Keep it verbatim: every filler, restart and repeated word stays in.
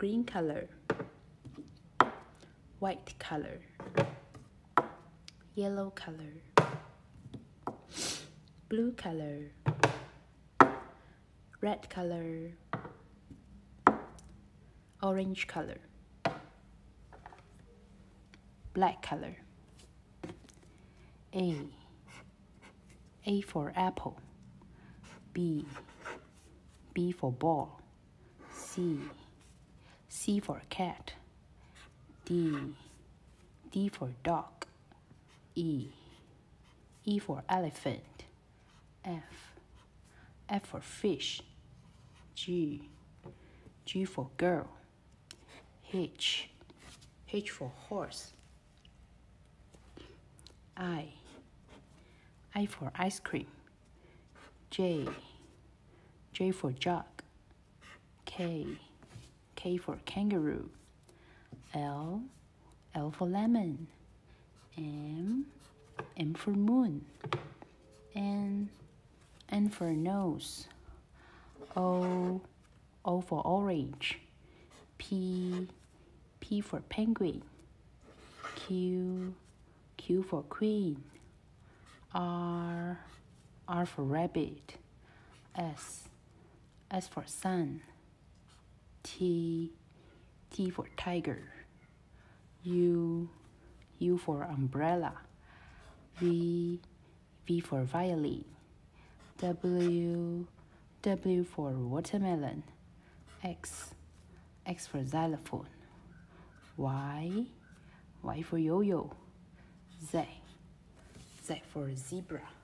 green color, white color, yellow color, blue color, red color, orange color, black color. A. A for apple. B. B for ball. C. C for cat. D. D for dog. E. E for elephant. F. F for fish. G. G for girl. H. H for horse. I. I for ice cream. J. J for jug. K. K for kangaroo. L. L for lemon. M. M for moon. N. N for nose. O. O for orange. P. P for penguin. Q. Q for queen. R. R for rabbit. S. S for sun. T. T for tiger. U. U for umbrella. V. V for violin. W. W for watermelon. X. X for xylophone. Y. Y for yo-yo. Z. Z for zebra.